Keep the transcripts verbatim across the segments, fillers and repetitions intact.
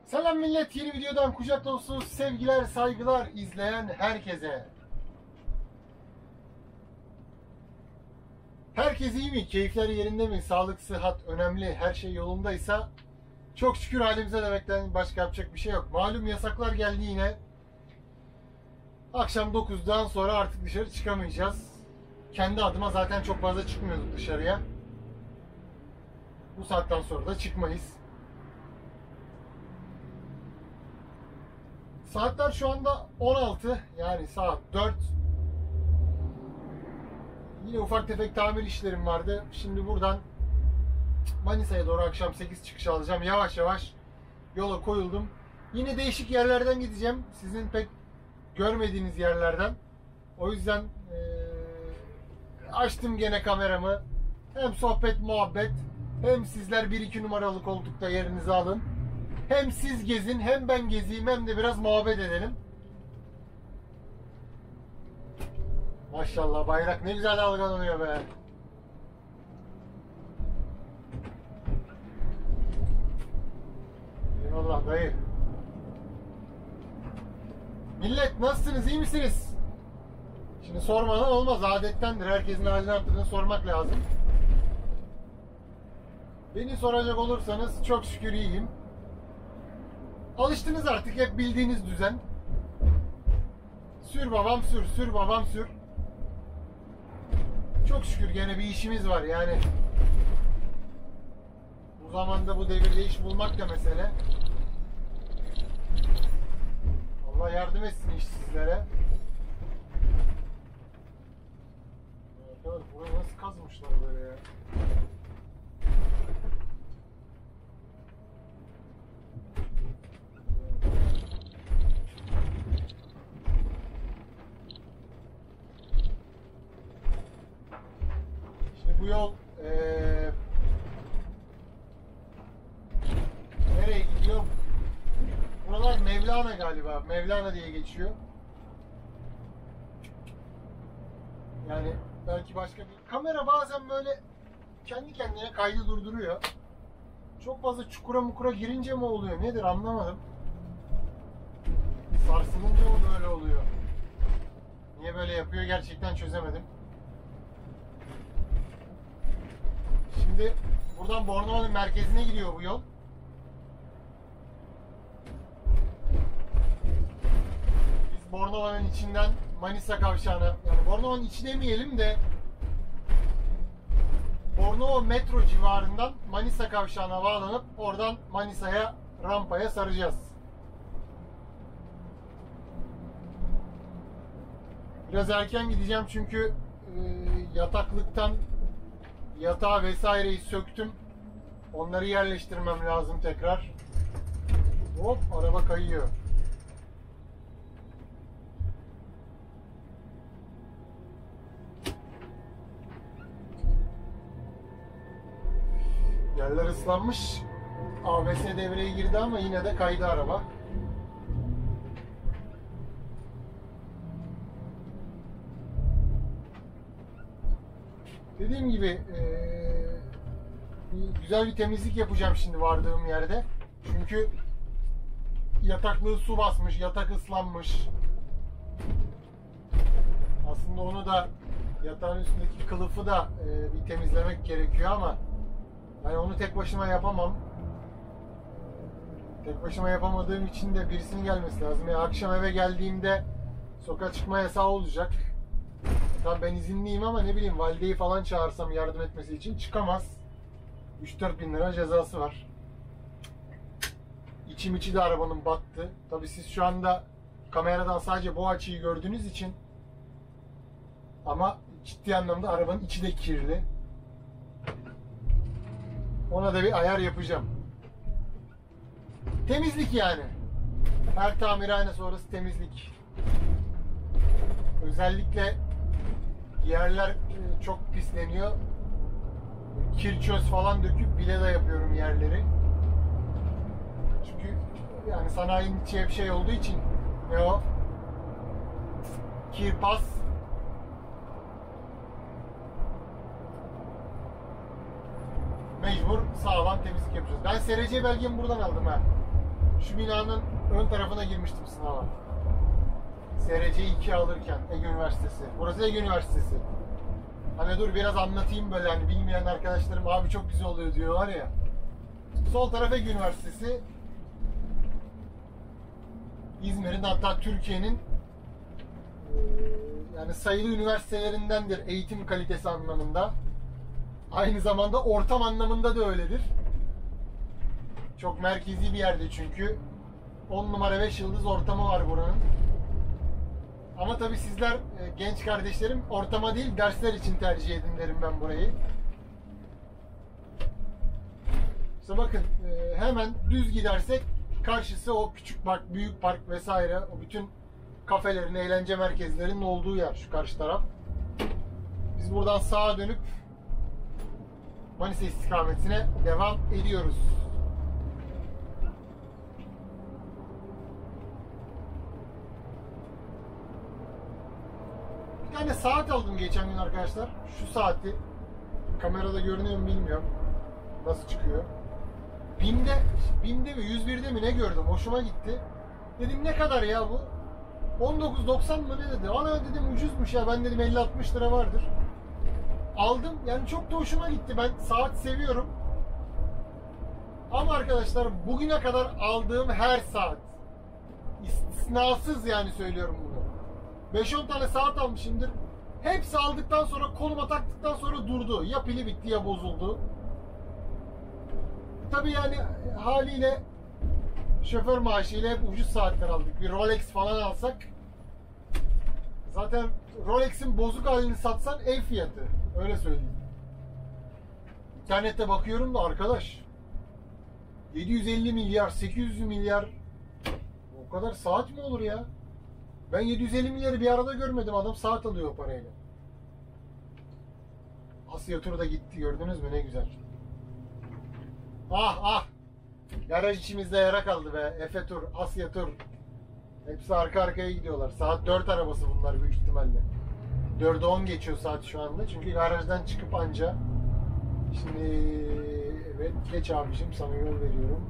Selam millet, yeni videodan kucak dolusu sevgiler, saygılar izleyen herkese. Herkes iyi mi? Keyifler yerinde mi? Sağlık, sıhhat önemli. Her şey yolundaysa çok şükür halimize demekten başka yapacak bir şey yok. Malum yasaklar geldi yine. Akşam dokuzdan sonra artık dışarı çıkamayacağız. Kendi adıma zaten çok fazla çıkmıyorduk dışarıya. Bu saatten sonra da çıkmayız. Saatler şu anda on altı, yani saat dört. Yine ufak tefek tamir işlerim vardı. Şimdi buradan Manisa'ya doğru akşam sekiz çıkış alacağım. Yavaş yavaş yola koyuldum. Yine değişik yerlerden gideceğim. Sizin pek görmediğiniz yerlerden. O yüzden ee, açtım gene kameramı. Hem sohbet muhabbet, hem sizler bir iki numaralı koltukta yerinizi alın. Hem siz gezin, hem ben gezeyim, hem de biraz muhabbet edelim. Maşallah, bayrak ne güzel dalgalanıyor be. Eyvallah dayı. Millet nasılsınız, iyi misiniz? Şimdi sormadan olmaz, adettendir. Herkesin halini hatırını sormak lazım. Beni soracak olursanız çok şükür iyiyim. Alıştınız artık, hep bildiğiniz düzen. Sür babam sür, sür babam sür. Çok şükür gene bir işimiz var yani. Bu zamanda bu devirde iş bulmak da mesele. Allah yardım etsin işsizlere. Evet, burayı nasıl kazmışlar böyle ya? Bu yol ee, nereye gidiyor? Buralar Mevlana galiba. Mevlana diye geçiyor. Yani belki başka bir... Kamera bazen böyle kendi kendine kaydı durduruyor. Çok fazla çukura mukura girince mi oluyor? Nedir anlamadım. Sarsılınca mı böyle oluyor? Niye böyle yapıyor gerçekten çözemedim. Şimdi buradan Bornova'nın merkezine gidiyor bu yol. Biz Bornova'nın içinden Manisa kavşağına, yani Bornova'nın içi demeyelim de Bornova metro civarından Manisa kavşağına bağlanıp oradan Manisa'ya, rampaya saracağız. Biraz erken gideceğim çünkü e, yataklıktan yatağı vesaireyi söktüm. Onları yerleştirmem lazım tekrar. Hop, araba kayıyor. Yerler ıslanmış. A B S devreye girdi ama yine de kaydı araba. Dediğim gibi ee, bir, güzel bir temizlik yapacağım şimdi vardığım yerde. Çünkü yataklığı su basmış, yatak ıslanmış. Aslında onu da, yatağın üstündeki kılıfı da ee, bir temizlemek gerekiyor ama yani onu tek başıma yapamam. Tek başıma yapamadığım için de birisinin gelmesi lazım. Yani akşam eve geldiğimde sokağa çıkma yasağı olacak. Tamam, ben izinliyim ama ne bileyim, valideyi falan çağırsam yardım etmesi için çıkamaz. üç dört bin lira cezası var. İçim içi de arabanın battı. Tabii siz şu anda kameradan sadece bu açıyı gördüğünüz için, ama ciddi anlamda arabanın içi de kirli. Ona da bir ayar yapacağım. Temizlik yani. Her tamirhane sonrası temizlik. Özellikle yerler çok pisleniyor. Kir çöz falan döküp bile de yapıyorum yerleri. Çünkü yani sanayinin içi hep şey olduğu için, ne o? Kirpas. Mecbur sağlam temizlik yapacağız. Ben S R C belgemi buradan aldım ha. Şu binanın ön tarafına girmiştim sınava. S R C iki alırken Ege Üniversitesi. Burası Ege Üniversitesi. Hani dur biraz anlatayım böyle, hani bilmeyen arkadaşlarım abi çok güzel oluyor diyorlar ya. Sol taraf Ege Üniversitesi. İzmir'in, hatta Türkiye'nin yani sayılı üniversitelerindendir eğitim kalitesi anlamında. Aynı zamanda ortam anlamında da öyledir. Çok merkezi bir yerde çünkü. on numara beş yıldız ortamı var buranın. Ama tabii sizler genç kardeşlerim ortama değil dersler için tercih edin derim ben burayı. İşte bakın hemen düz gidersek karşısı o küçük park, büyük park vesaire, o bütün kafelerin, eğlence merkezlerinin olduğu yer şu karşı taraf. Biz buradan sağa dönüp Manisa istikametine devam ediyoruz. Bir tane saat aldım geçen gün arkadaşlar. Şu saati kamerada görünüyor mu bilmiyorum. Nasıl çıkıyor? Binde, binde mi yüz birde mi ne gördüm, hoşuma gitti. Dedim ne kadar ya bu? on dokuz doksan mı ne dedi? Ana dedim ucuzmuş ya, ben dedim elli altmış lira vardır. Aldım, yani çok da hoşuma gitti, ben saat seviyorum. Ama arkadaşlar bugüne kadar aldığım her saat, istisnasız yani söylüyorum bunu, beş on tane saat almışımdır. Hepsi aldıktan sonra, koluma taktıktan sonra durdu. Ya pili bitti ya bozuldu. Tabii yani haliyle şoför maaşıyla hep ucuz saatler aldık. Bir Rolex falan alsak, zaten Rolex'in bozuk halini satsan ev fiyatı. Öyle söyleyeyim. İnternette bakıyorum da arkadaş, yedi yüz elli milyar, sekiz yüz milyar, o kadar saat mi olur ya? Ben yedi yüz elli milyarı bir arada görmedim, adam saat alıyor o parayla. Asya turu da gitti, gördünüz mü ne güzel. Ah ah! Garaj içimizde yara kaldı be. Efe tur, Asya tur. Hepsi arka arkaya gidiyorlar. Saat dört arabası bunlar büyük ihtimalle. dörde on geçiyor saat şu anda. Çünkü garajdan çıkıp anca. Şimdi evet, geç abicim, sana yol veriyorum.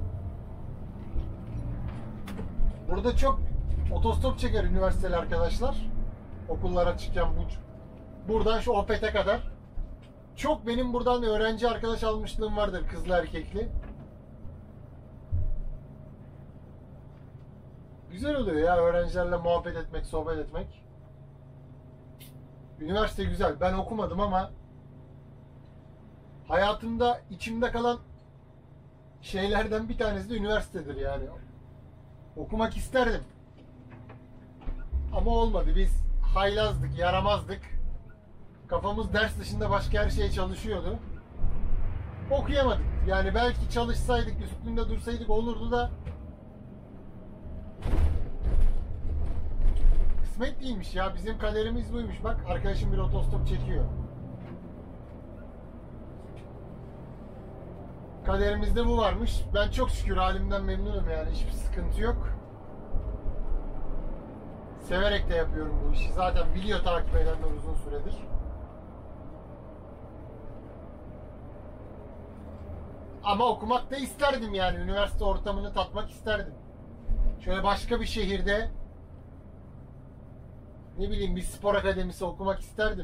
Burada çok otostop çeker üniversiteli arkadaşlar. Okullar açıkken bu, buradan şu Opet'e kadar. Çok benim buradan öğrenci arkadaş almışlığım vardır, kızlı erkekli. Güzel oluyor ya öğrencilerle muhabbet etmek, sohbet etmek. Üniversite güzel. Ben okumadım ama hayatımda içimde kalan şeylerden bir tanesi de üniversitedir yani. Okumak isterdim. Ama olmadı. Biz haylazdık, yaramazdık. Kafamız ders dışında başka her şeye çalışıyordu. Okuyamadık. Yani belki çalışsaydık, üstünde dursaydık olurdu da kısmet değilmiş ya. Bizim kaderimiz buymuş. Bak arkadaşım bir otostop çekiyor. Kaderimizde bu varmış. Ben çok şükür halimden memnunum yani. Hiçbir sıkıntı yok. Severek de yapıyorum bu işi. Zaten biliyor takip edenler uzun süredir. Ama okumak da isterdim yani. Üniversite ortamını tatmak isterdim. Şöyle başka bir şehirde, ne bileyim, bir spor akademisi okumak isterdim.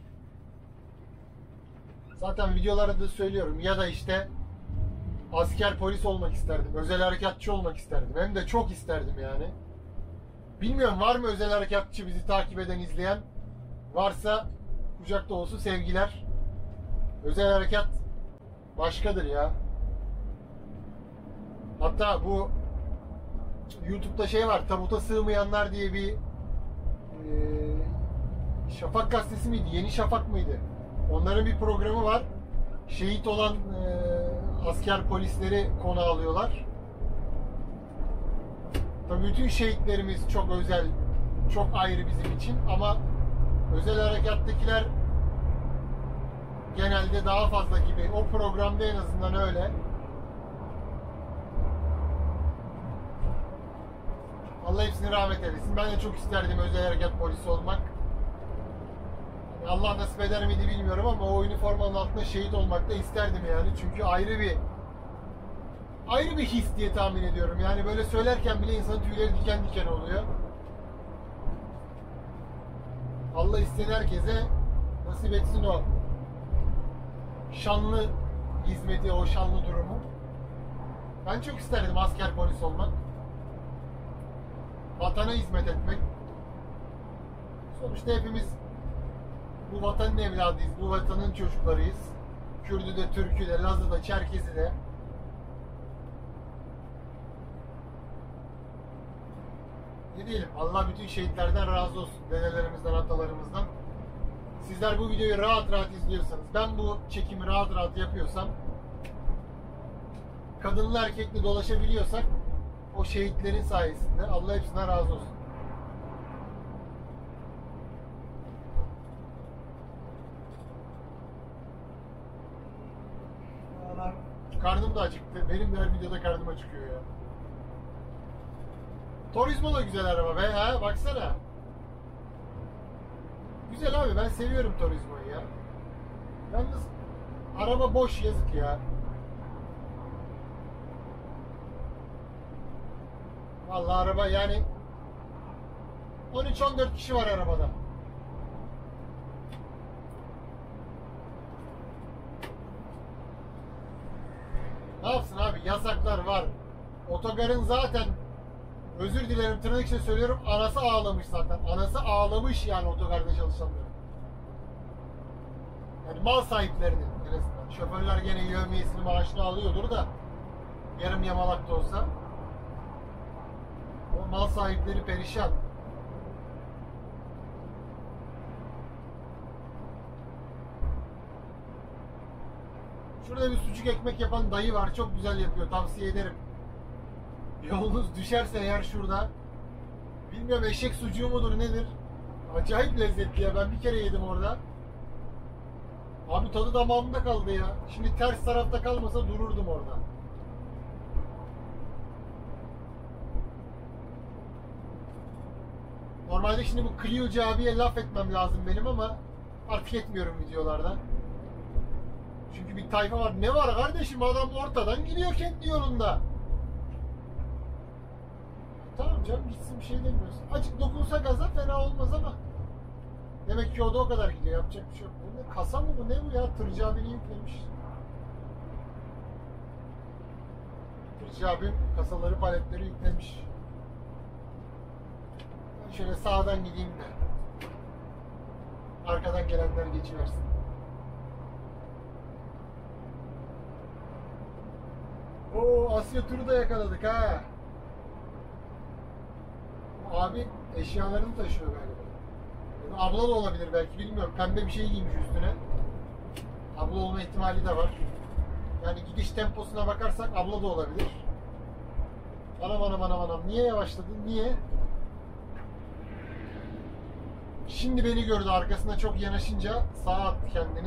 Zaten videolarda da söylüyorum. Ya da işte asker, polis olmak isterdim. Özel harekatçı olmak isterdim. Hem de çok isterdim yani. Bilmiyorum, var mı özel harekatçı bizi takip eden, izleyen? Varsa kucak dolusu sevgiler. Özel harekat başkadır ya. Hatta bu YouTube'da şey var, tabuta sığmayanlar diye bir e, Şafak gazetesi miydi? Yeni Şafak mıydı? Onların bir programı var. Şehit olan e, asker, polisleri konu alıyorlar. Tabii bütün şehitlerimiz çok özel, çok ayrı bizim için ama özel harekattakiler genelde daha fazla gibi. O programda en azından öyle. Allah hepsini rahmet eylesin. Ben de çok isterdim özel harekat polisi olmak. Allah nasip eder miydi bilmiyorum ama o üniformanın altında şehit olmak da isterdim yani. Çünkü ayrı bir ayrı bir his diye tahmin ediyorum. Yani böyle söylerken bile insanın tüyleri diken diken oluyor. Allah isteyen herkese nasip etsin o şanlı hizmeti, o şanlı durumu. Ben çok isterdim asker polis olmak. Vatana hizmet etmek. Sonuçta hepimiz bu vatanın evladıyız, bu vatanın çocuklarıyız. Kürdü de, Türk'ü de, Laz'ı da, Çerkez'i de. Ne diyelim, Allah bütün şehitlerden razı olsun. Dedelerimizden, atalarımızdan. Sizler bu videoyu rahat rahat izliyorsanız, ben bu çekimi rahat rahat yapıyorsam, kadınlı erkekli dolaşabiliyorsak, o şehitlerin sayesinde Allah hepsinden razı olsun. Karnım da acıktı. Benim de her videoda karnım acıkıyor ya. Turismo da güzel araba be ha, baksana. Güzel abi, ben seviyorum Turismo'yu ya. Yalnız araba boş, yazık ya. Vallahi araba yani on üç on dört kişi var arabada. Ne yapsın abi, yasaklar var. Otogarın zaten, özür dilerim tırnak içinde söylüyorum, anası ağlamış zaten. Anası ağlamış yani otogarda çalışanların. Yani mal sahiplerinin en azından. Şoförler gene yevmiyesini, maaşını alıyordur da yarım yamalak da olsa. O mal sahipleri perişan. Şurada bir sucuk ekmek yapan dayı var. Çok güzel yapıyor. Tavsiye ederim. Yolunuz düşerse eğer şurada, bilmiyorum eşek sucuğu mudur nedir? Acayip lezzetli ya. Ben bir kere yedim orada. Abi tadı damağımda kaldı ya. Şimdi ters tarafta kalmasa dururdum orada. Normalde şimdi bu Clio'cu abiye laf etmem lazım benim ama artık etmiyorum videolarda. Çünkü bir tayfa var. Ne var kardeşim, adam ortadan gidiyor kendi yolunda. Tamam canım, gitsin, bir şey demiyoruz. Açık dokunsa gaza fena olmaz ama demek ki o da o kadar gidiyor, yapacak bir şey yok. Bu ne, kasa mı bu, ne bu ya? Tırcı abini yüklemiş. Tırcı abim kasaları, paletleri yüklemiş. Ben şöyle sağdan gideyim de arkadan gelenler geçiversin. Oo, Asya turu da yakaladık ha. Bu abi eşyalarını taşıyor galiba. Yani abla da olabilir belki, bilmiyorum. Pembe bir şey giymiş üstüne. Abla olma ihtimali de var. Yani gidiş temposuna bakarsak abla da olabilir. Anam anam anam anam. Niye yavaşladın? Niye? Şimdi beni gördü, arkasına çok yanaşınca sağa attı kendini.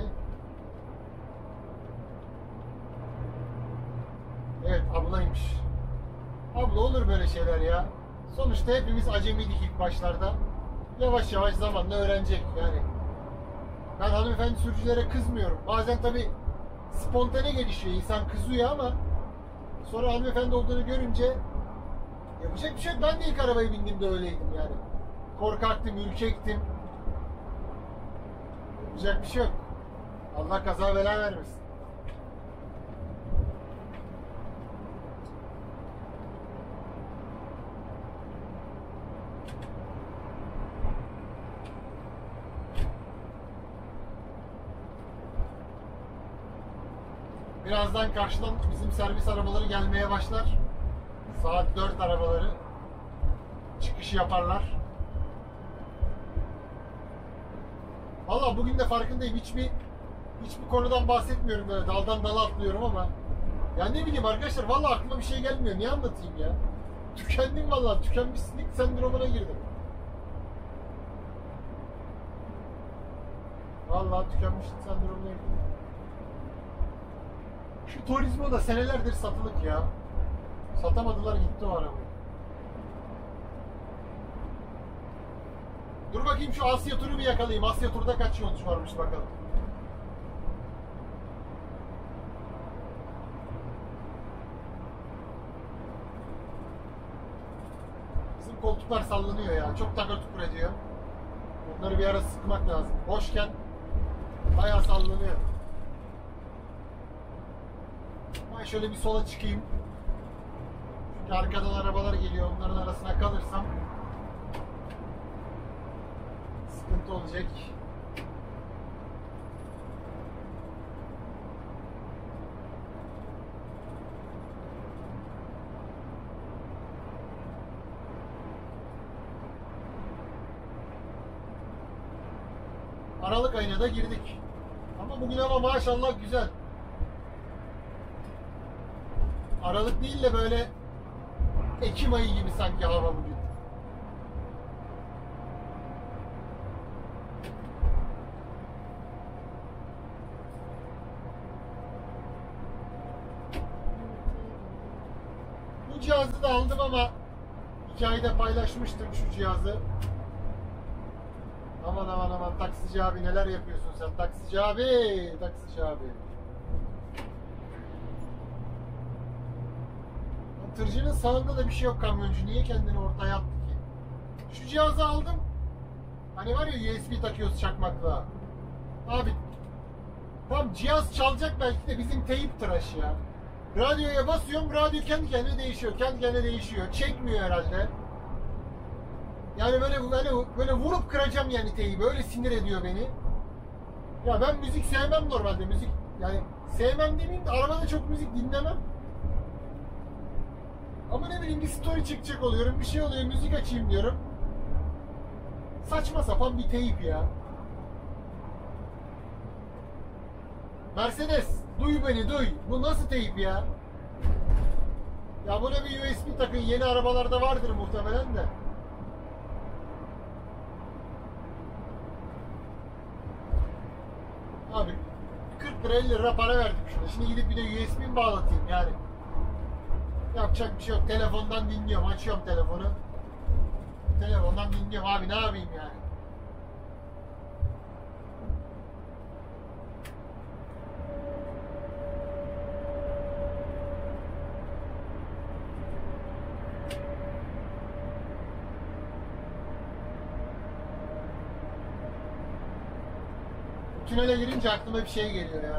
Evet, ablaymış. Abla olur böyle şeyler ya. Sonuçta hepimiz acemiydik ilk başlarda. Yavaş yavaş zamanla öğrenecek yani. Ben hanımefendi sürücülere kızmıyorum. Bazen tabi spontane gelişiyor, insan kızıyor ama sonra hanımefendi olduğunu görünce yapacak bir şey yok. Ben de ilk arabaya bindiğimde öyleydim yani. Korkaktım, ürkektim. Yapacak bir şey yok. Allah kaza bela vermesin. Birazdan karşıdan bizim servis arabaları gelmeye başlar. Saat dört arabaları çıkış yaparlar. Valla bugün de farkındayım. Hiçbir hiçbir konudan bahsetmiyorum, böyle daldan dala atlıyorum ama ya ne bileyim arkadaşlar, valla aklıma bir şey gelmiyor. Niye anlatayım ya? Tükendim valla. Tükenmişlik sendromuna girdim. Valla tükenmişlik sendromuna girdim. Şu Turismo da senelerdir satılık ya. Satamadılar, gitti o arabayı. Dur bakayım şu Asya turu bir yakalayayım. Asya turda kaç yolcu varmış bakalım. Bizim koltuklar sallanıyor ya. Çok takır tukur ediyor. Onları bir ara sıkmak lazım. Boşken bayağı sallanıyor. Ben şöyle bir sola çıkayım. Çünkü arkadan arabalar geliyor. Onların arasına kalırsam sıkıntı olacak. Aralık ayına da girdik. Ama bugün hava maşallah güzel. Aralık değil de böyle Ekim ayı gibi sanki hava bugün. Bu cihazı da aldım ama hikayede paylaşmıştım şu cihazı. Aman aman aman taksici abi neler yapıyorsun sen taksici abi, taksici abi. Tırcının sağında da bir şey yok kamyoncu. Niye kendini ortaya attı ki? Şu cihazı aldım. Hani var ya U S B takıyoruz çakmakla. Abi tam cihaz çalacak belki de bizim teyip tıraşı ya. Radyoya basıyorum, radyo kendi kendine değişiyor. Kendi kendine değişiyor. Çekmiyor herhalde. Yani böyle böyle böyle vurup kıracağım yani teybi. Böyle sinir ediyor beni. Ya ben müzik sevmem normalde. Müzik yani sevmem demeyeyim de arabada çok müzik dinlemem. Ama ne bileyim bir story çıkacak oluyorum, bir şey oluyor, müzik açayım diyorum. Saçma sapan bir teyip ya. Mercedes, duy beni duy. Bu nasıl teyip ya? Ya buna bir U S B takın, yeni arabalarda vardır muhtemelen de. Abi kırk lira elli lira para verdim şuna. Şimdi gidip bir de U S B mi bağlatayım yani? Yapacak bir şey yok. Telefondan dinliyorum. Açıyorum telefonu. Telefondan dinliyorum. Abi ne yapayım yani? Tünele girince aklıma bir şey geliyor ya.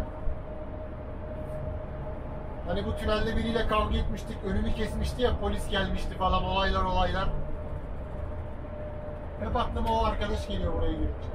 Hani bu tünelde biriyle kavga etmiştik, önümü kesmişti ya, polis gelmişti falan, olaylar olaylar. Hep aklıma o arkadaş geliyor buraya girince.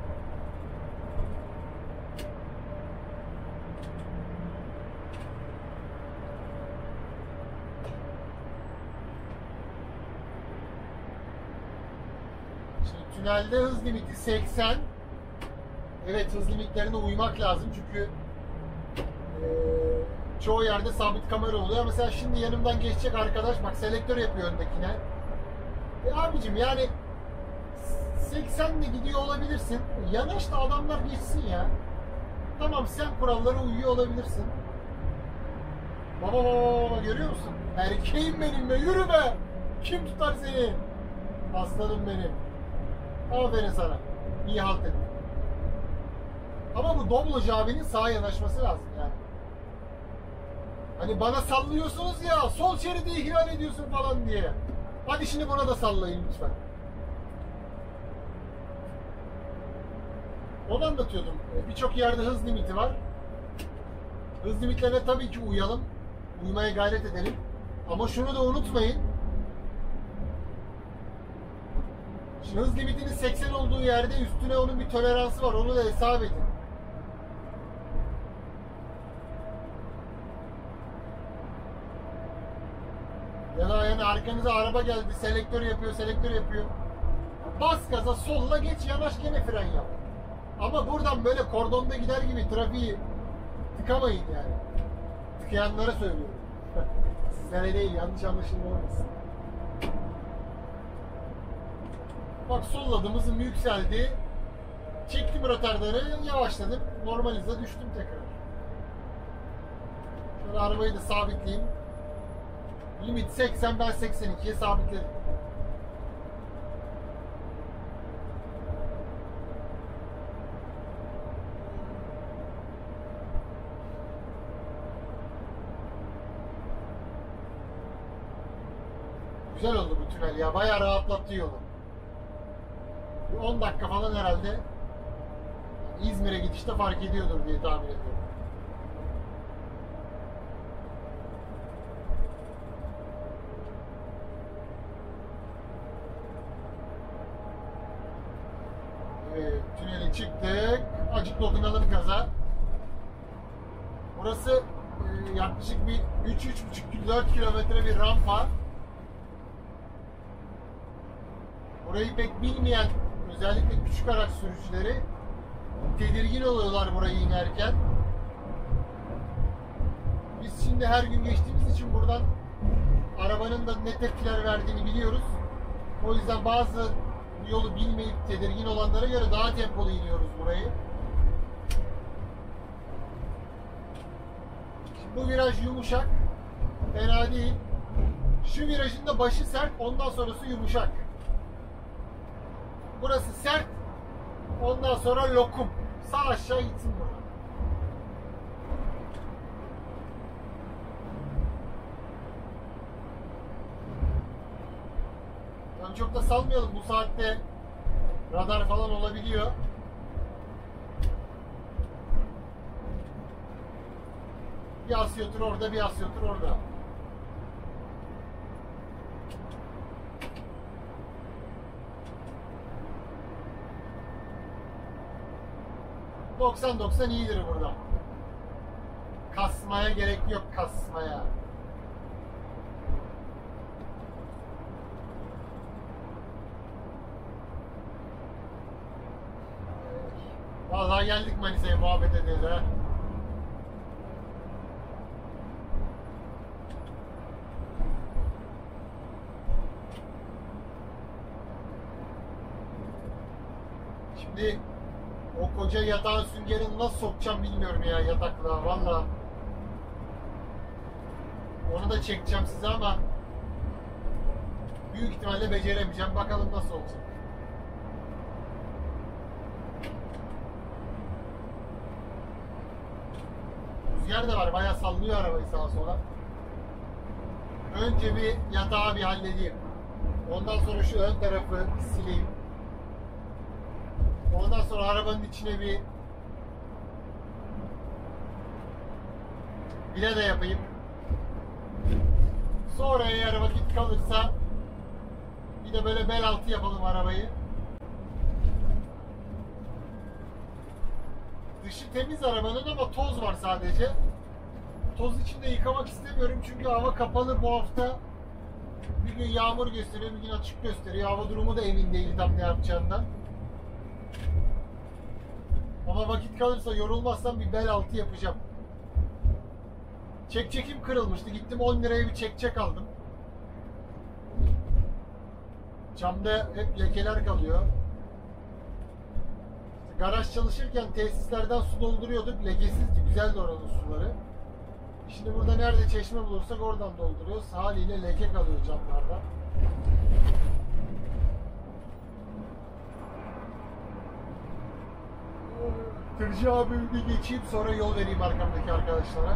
Şimdi tünelde hız limiti seksen. Evet, hız limitlerine uymak lazım çünkü ee, çoğu yerde sabit kamera oluyor. Mesela şimdi yanımdan geçecek arkadaş bak selektör yapıyor öndekine. E abicim yani seksenle gidiyor olabilirsin. Yanaş da adamlar geçsin ya. Tamam sen kurallara uyuyor olabilirsin. Baba baba baba görüyor musun? Erkeğim benim be, yürü be. Kim tutar seni? Aslanım benim. Aferin sana. İyi halt ettin. Ama bu Dobloş abinin sağa yanaşması lazım yani. Hani bana sallıyorsunuz ya, sol şeridi ihlal ediyorsun falan diye. Hadi şimdi buna da sallayın lütfen. Onu anlatıyordum. Birçok yerde hız limiti var. Hız limitlerine tabii ki uyalım. Uymaya gayret edelim. Ama şunu da unutmayın. Şimdi hız limitinin seksen olduğu yerde üstüne onun bir toleransı var. Onu da hesap edin. Ya da yani arkanıza araba geldi, selektör yapıyor, selektör yapıyor. Bas gaza, solla geç, yanaş, gene fren yap. Ama buradan böyle kordonda gider gibi trafiği tıkamayın yani. Tıkayanlara söylüyorum. Sizlere değil, yanlış anlaşılma olmasın. Bak solladım, hızım yükseldi. Çektim rötarları, yavaşladım. Normal hıza düştüm tekrar. Şöyle arabayı da sabitleyeyim. Limit seksen, ben seksen ikiye sabitledim. Güzel oldu bu tünel ya. Bayağı rahatlattı yolu. Bir on dakika falan herhalde İzmir'e gidişte fark ediyordur diye tahmin ediyorum. Evet, tüneli çıktık. Acık dokunalım gaza. Burası e, yaklaşık bir üç üç buçuk dört kilometre bir rampa. Burayı pek bilmeyen, özellikle küçük araç sürücüleri tedirgin oluyorlar burayı inerken. Biz şimdi her gün geçtiğimiz için buradan arabanın da ne tepkiler verdiğini biliyoruz. O yüzden bazı yolu bilmeyip tedirgin olanlara göre daha tempolu iniyoruz burayı. Şimdi bu viraj yumuşak, fena değil. Şu virajın da başı sert, ondan sonrası yumuşak. Burası sert, ondan sonra lokum. Sağ aşağı gitsin buradan. Yani çok da salmayalım, bu saatte radar falan olabiliyor. Bir asiyotür orada, bir asiyotür orada. doksan doksan iyidir burada. Kasmaya gerek yok, kasmaya. Vallahi geldik Manisa'ya muhabbet ediyoruz ha. Şimdi o koca yatağın süngerini nasıl sokacağım bilmiyorum ya yataklığa valla. Onu da çekeceğim size ama büyük ihtimalle beceremeyeceğim. Bakalım nasıl olacak. Rüzgar da var. Bayağı sallıyor arabayı sağa sola. Önce bir yatağı bir halledeyim. Ondan sonra şu ön tarafı sileyim. Ondan sonra arabanın içine bir bile de yapayım. Sonra eğer vakit kalırsa bir de böyle bel altı yapalım arabayı. Dışı temiz arabanın ama toz var sadece. Toz içinde yıkamak istemiyorum çünkü hava kapalı bu hafta. Bir gün yağmur gösteriyor, bir gün açık gösteriyor. Hava durumu da emin değil tam ne yapacağından. Ama vakit kalırsa, yorulmazsam bir bel altı yapacağım. Çekçekim kırılmıştı. Gittim on liraya bir çekçek aldım. Camda hep lekeler kalıyor. Garaj çalışırken tesislerden su dolduruyorduk. Lekesizdi. Güzeldi oranın suları. Şimdi burada nerede çeşme bulursak oradan dolduruyoruz. Haliyle leke kalıyor camlarda. Tırcı abimi bir geçeyim, sonra yol vereyim arkamdaki arkadaşlara.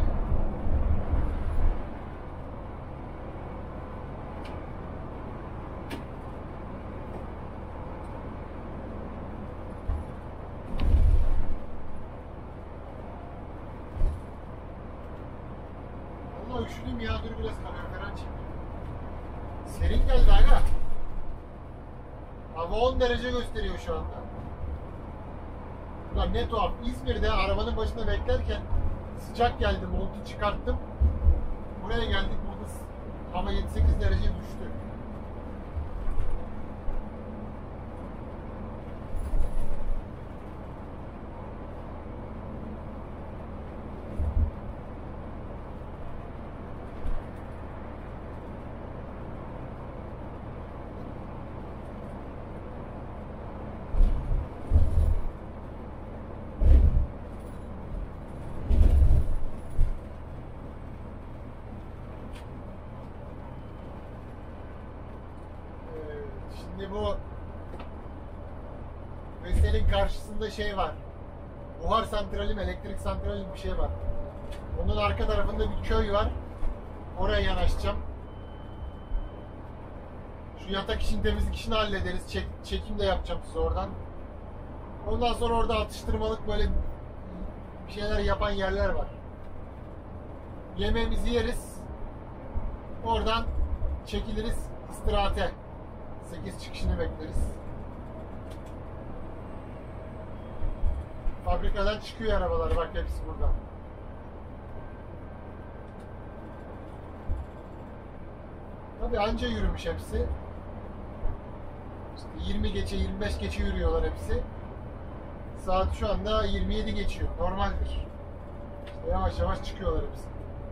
Vallahi üşüdüm ya, dur biraz kalorifer açayım. Serin geldi aga. Hava on derece gösteriyor şu anda. Ulan ne tuhaf. İzmir'de arabanın başında beklerken sıcak geldi. Montu çıkarttım. Buraya geldik. Burada hava yedi sekiz derece düştü. Şimdi bu Vesel'in karşısında şey var. Buhar santrali mi, elektrik santrali mi bir şey var. Onun arka tarafında bir köy var. Oraya yanaşacağım. Şu yatak için, temizlik işini hallederiz. Çek, çekim de yapacağım size oradan. Ondan sonra orada atıştırmalık böyle bir şeyler yapan yerler var. Yemeğimizi yeriz. Oradan çekiliriz istirahate. sekiz çıkışını bekleriz. Fabrikadan çıkıyor arabalar, bak hepsi burada. Tabii anca yürümüş hepsi. İşte yirmi geçe, yirmi beş geçe yürüyorlar hepsi. Saat şu anda yirmi yedi geçiyor. Normaldir. İşte yavaş yavaş çıkıyorlar hepsi.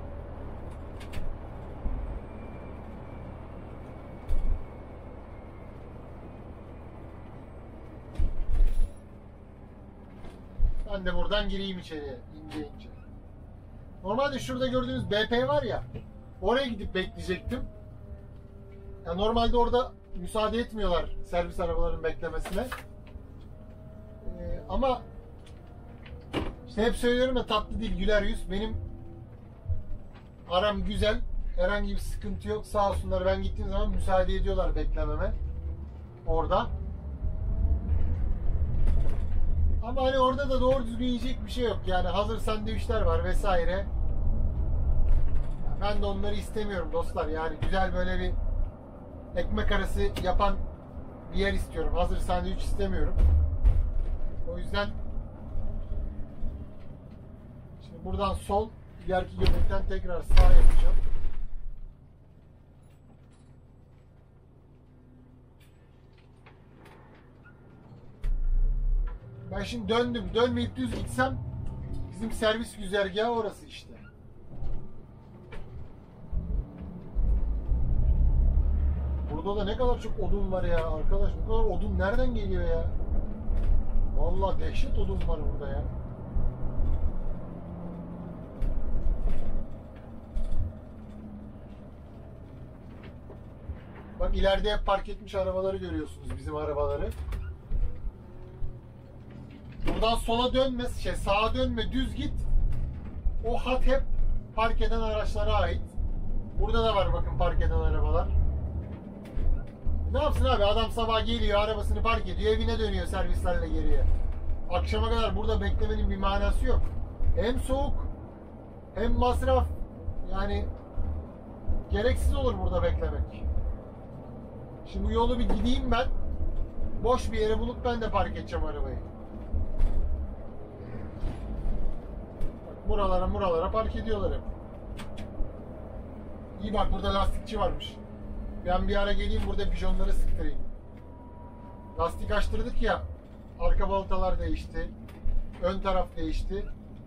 Ben de buradan gireyim içeriye ince ince. Normalde şurada gördüğünüz B P var ya, oraya gidip bekleyecektim. Ya normalde orada müsaade etmiyorlar servis arabalarının beklemesine. Ee, ama işte hep söylüyorum ya, tatlı dil güler yüz. Benim aram güzel. Herhangi bir sıkıntı yok. Sağ olsunlar, ben gittiğim zaman müsaade ediyorlar beklememe. Orada. Ama hani orada da doğru düzgün yiyecek bir şey yok. Yani hazır sandviçler var vesaire. Ben de onları istemiyorum dostlar. Yani güzel böyle bir ekmek arası yapan bir yer istiyorum. Hazır sandviç istemiyorum. O yüzden şimdi buradan sol, ileriki göbekten tekrar sağ yapacağım. Ben şimdi döndüm. Dönmeyip düz gitsem bizim servis güzergahı orası işte. Burada da ne kadar çok odun var ya arkadaş. Bu kadar odun nereden geliyor ya? Vallahi dehşet odun var burada ya. Bak ileride hep park etmiş arabaları görüyorsunuz, bizim arabaları. Buradan sola dönme, şey sağa dönme, düz git. O hat hep park eden araçlara ait. Burada da var bakın park eden arabalar. Ne yapsın abi, adam sabah geliyor, arabasını park ediyor, evine dönüyor servislerle geriye. Akşama kadar burada beklemenin bir manası yok. Hem soğuk hem masraf, yani gereksiz olur burada beklemek. Şimdi bu yolu bir gideyim ben, boş bir yere bulup ben de park edeceğim arabayı. Bak, buralara buralara park ediyorlar hep. İyi bak, burada lastikçi varmış. Ben bir ara geleyim, burada bijonları sıktırayım. Lastik açtırdık ya, arka balatalar değişti, ön taraf değişti.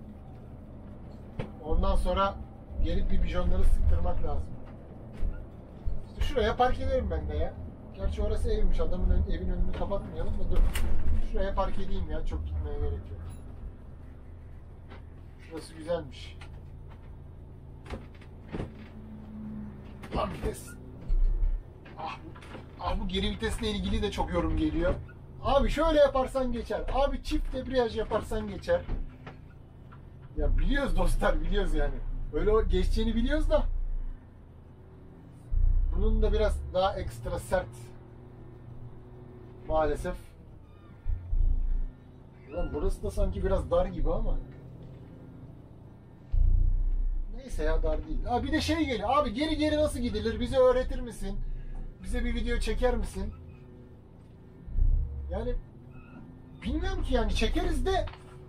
Ondan sonra gelip bir bijonları sıktırmak lazım. İşte şuraya park ederim ben de ya. Gerçi orası evmiş, adamın ön, evin önünü kapatmayalım da dur. Şuraya park edeyim ya, çok gitmeye gerek yok. Şurası güzelmiş. Lan vites. Ah, ah bu geri vitesle ilgili de çok yorum geliyor. Abi şöyle yaparsan geçer. Abi çift debriyaj yaparsan geçer. Ya biliyoruz dostlar, biliyoruz yani. Öyle geçeceğini biliyoruz da. Bunun da biraz daha ekstra sert. Maalesef. Ulan burası da sanki biraz dar gibi ama. Neyse ya, dar değil. Abi bir de şey geliyor. Abi geri geri nasıl gidilir? Bize öğretir misin? Bize bir video çeker misin? Yani bilmiyorum ki, yani çekeriz de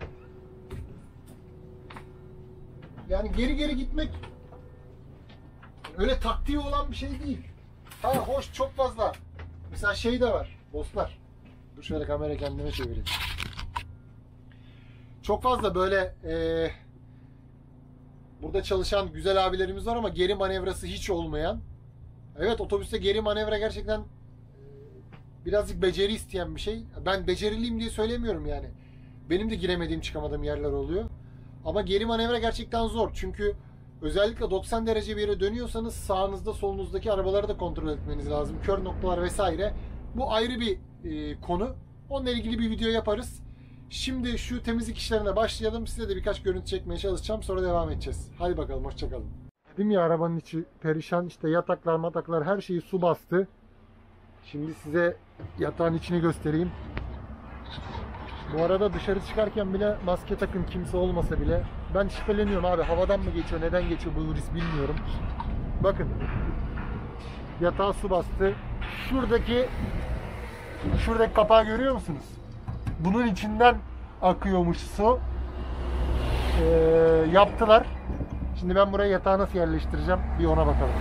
yani geri geri gitmek öyle taktiği olan bir şey değil. Ha hoş, çok fazla. Mesela şey de var dostlar. Dur şöyle kamera kendime çevireyim. Çok fazla böyle ee, burada çalışan güzel abilerimiz var ama geri manevrası hiç olmayan. Evet, otobüste geri manevra gerçekten birazcık beceri isteyen bir şey. Ben beceriliyim diye söylemiyorum yani. Benim de giremediğim, çıkamadığım yerler oluyor. Ama geri manevra gerçekten zor. Çünkü özellikle doksan derece bir yere dönüyorsanız sağınızda solunuzdaki arabaları da kontrol etmeniz lazım. Kör noktalar vesaire. Bu ayrı bir e, konu. Onunla ilgili bir video yaparız. Şimdi şu temizlik işlerine başlayalım. Size de birkaç görüntü çekmeye çalışacağım. Sonra devam edeceğiz. Hadi bakalım, hoşçakalın. Dedim ya, arabanın içi perişan. İşte yataklar mataklar her şeyi su bastı. Şimdi size yatağın içini göstereyim. Bu arada dışarı çıkarken bile maske takın, kimse olmasa bile. Ben şüpheleniyorum abi, havadan mı geçiyor, neden geçiyor bu virüs bilmiyorum. Bakın, yatağa su bastı. Şuradaki şuradaki kapağı görüyor musunuz? Bunun içinden akıyormuş su. Ee, yaptılar. Şimdi ben buraya yatağı nasıl yerleştireceğim bir ona bakalım.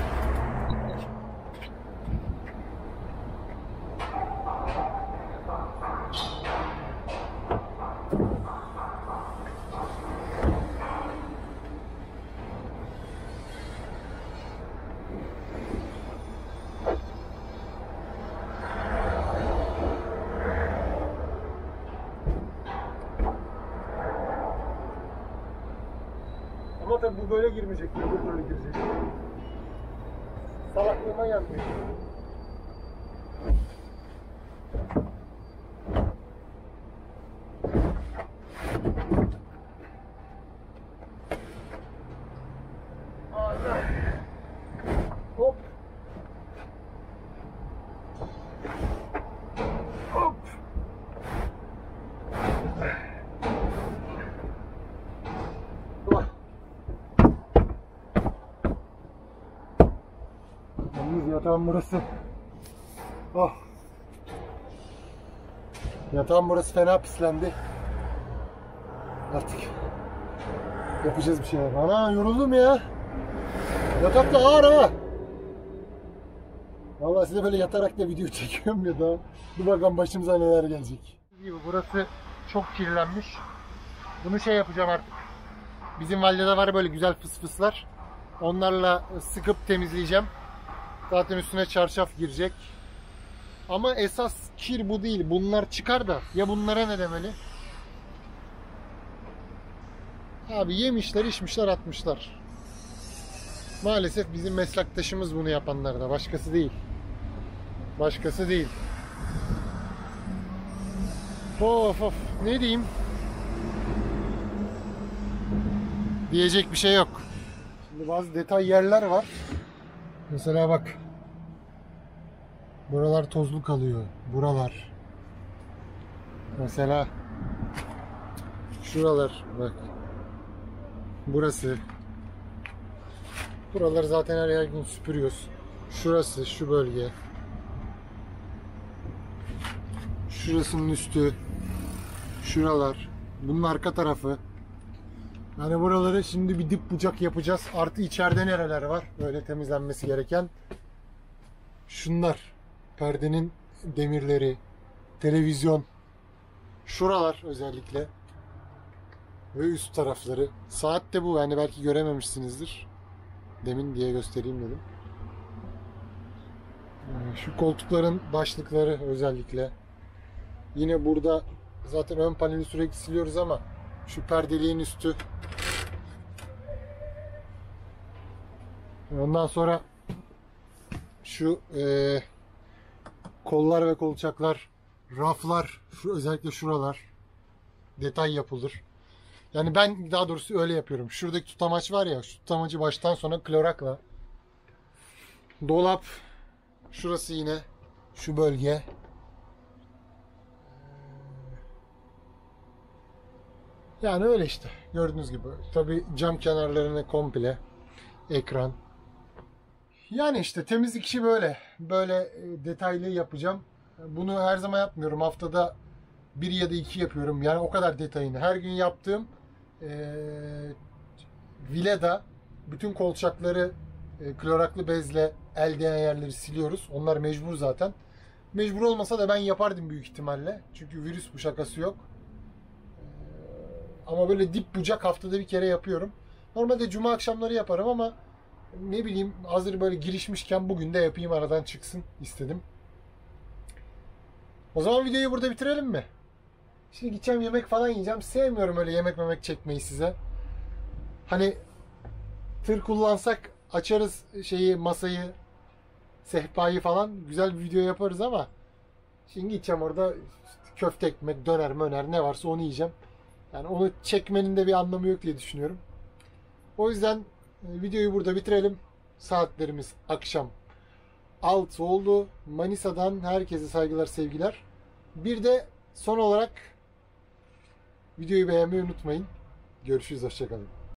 Ama tabii bu böyle girmeyecek, öbür böyle girecek. Salaklığıma yanmıyor. Hop. Hop. Yalnız yatağım burası. Oh. Yatağım burası fena pislendi. Artık yapacağız bir şeyler. Ana yoruldum ya. Yatak da ağır ha. Vallahi size böyle yatarak da video çekiyorum ya da. Dur bakalım başımıza neler gelecek. Burası çok kirlenmiş. Bunu şey yapacağım artık. Bizim validede var böyle güzel fıs fıslar. Onlarla sıkıp temizleyeceğim. Zaten üstüne çarşaf girecek. Ama esas kir bu değil. Bunlar çıkar da. Ya bunlara ne demeli? Abi yemişler, içmişler, atmışlar. Maalesef bizim meslektaşımız bunu yapanlar da. Başkası değil. Başkası değil. Of of. Ne diyeyim? Diyecek bir şey yok. Şimdi bazı detay yerler var. Mesela bak. Buralar tozlu kalıyor. Buralar. Mesela şuralar bak. Burası. Buraları zaten her, her gün süpürüyoruz. Şurası, şu bölge. Şurasının üstü. Şuralar. Bunun arka tarafı. Yani buraları şimdi bir dip bucak yapacağız. Artı içeride nereler var? Böyle temizlenmesi gereken. Şunlar. Perdenin demirleri. Televizyon. Şuralar özellikle. Ve üst tarafları. Saat de bu. Yani belki görememişsinizdir. Demin diye göstereyim dedim. Şu koltukların başlıkları özellikle. Yine burada zaten ön paneli sürekli siliyoruz ama şu perdeliğin üstü. Ondan sonra şu e, kollar ve kolçaklar, raflar, şu özellikle şuralar detay yapılır. Yani ben daha doğrusu öyle yapıyorum. Şuradaki tutamaç var ya, şu tutamacı baştan sona klorakla. Dolap, şurası yine şu bölge. Yani öyle işte. Gördüğünüz gibi. Tabii cam kenarlarına komple ekran. Yani işte temizlik işi böyle. Böyle detaylı yapacağım. Bunu her zaman yapmıyorum. Haftada bir ya da iki yapıyorum. Yani o kadar detayını. Her gün yaptığım e, vileda bütün kolçakları e, kloraklı bezle el değen yerleri siliyoruz. Onlar mecbur zaten. Mecbur olmasa da ben yapardım büyük ihtimalle. Çünkü virüs bu, şakası yok. Ama böyle dip bucak haftada bir kere yapıyorum. Normalde cuma akşamları yaparım ama ne bileyim hazır böyle girişmişken bugün de yapayım, aradan çıksın istedim. O zaman videoyu burada bitirelim mi? Şimdi gideceğim yemek falan yiyeceğim. Sevmiyorum öyle yemek memek çekmeyi size. Hani tır kullansak açarız şeyi, masayı, sehpayı falan, güzel bir video yaparız ama şimdi gideceğim orada köfte ekmek, döner möner ne varsa onu yiyeceğim. Yani onu çekmenin de bir anlamı yok diye düşünüyorum. O yüzden videoyu burada bitirelim. Saatlerimiz akşam altı oldu. Manisa'dan herkese saygılar, sevgiler. Bir de son olarak videoyu beğenmeyi unutmayın. Görüşürüz, hoşça kalın.